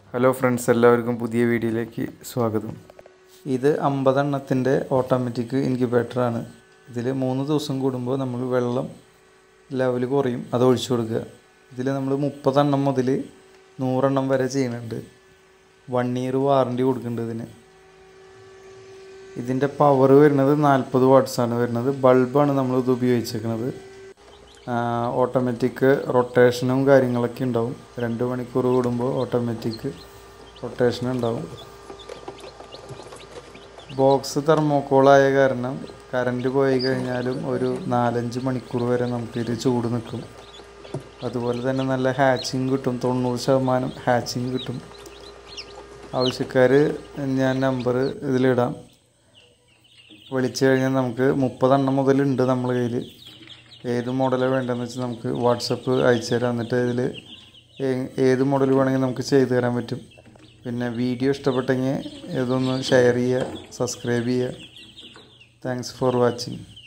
Hello friends, എല്ലാവർക്കും പുതിയ വീഡിയോയിലേക്ക് സ്വാഗതം. ഇത് 50 എണ്ണത്തിൻ്റെ ഓട്ടോമാറ്റിക് ഇൻക്യുബേറ്ററാണ്. ഇതിൽ 3 ദിവസം കൂടുമ്പോൾ നമ്മൾ വെള്ളം ലെവൽ കുറയും, അത് ഒഴിച്ചു കൊടുക്കുക. ഇതിൽ നമ്മൾ 30 എണ്ണം മുതൽ 100 എണ്ണം വരെ ചെയ്യുന്നുണ്ട്. 1 ഇയർ വാറണ്ടി കൊടുക്കുന്നുണ്ട് ഇതിന്. ഇതിൻ്റെ പവർ വരുന്നത് 40 വാട്ട്സാണ് വരുന്നത്. ബൾബാണ് നമ്മളിത് ഉപയോഗിച്ചേക്കുന്നത്. ഓട്ടോമാറ്റിക് റൊട്ടേഷനും കാര്യങ്ങളൊക്കെ ഉണ്ടാവും. 2 മണിക്കൂർ കൂടുമ്പോൾ ഓട്ടോമാറ്റിക് റൊട്ടേഷൻ ഉണ്ടാവും. ബോക്സ് തെർമോക്കോളായ കാരണം കറണ്ട് പോയി കഴിഞ്ഞാലും ഒരു 4-5 മണിക്കൂർ വരെ നമുക്കിത് ചൂട് നിൽക്കും. അതുപോലെ തന്നെ നല്ല ഹാച്ചിങ് കിട്ടും, 90% ഹാച്ചിങ് കിട്ടും. ആവശ്യക്കാർ ഞാൻ നമ്പർ ഇതിലിടാം, വിളിച്ചു കഴിഞ്ഞാൽ നമുക്ക് 30 എണ്ണം മുതലുണ്ട് നമ്മളെ കയ്യിൽ. ഏത് മോഡലാണ് വേണ്ടതെന്ന് വെച്ചാൽ നമുക്ക് വാട്സപ്പ് അയച്ചു തരാം. എന്നിട്ട് ഇതിൽ ഏത് മോഡൽ വേണമെങ്കിൽ നമുക്ക് ചെയ്തു തരാൻ പറ്റും. പിന്നെ വീഡിയോ ഇഷ്ടപ്പെട്ടെങ്കിൽ ഇതൊന്ന് ഷെയർ ചെയ്യുക, സബ്സ്ക്രൈബ് ചെയ്യുക. Thanks for watching.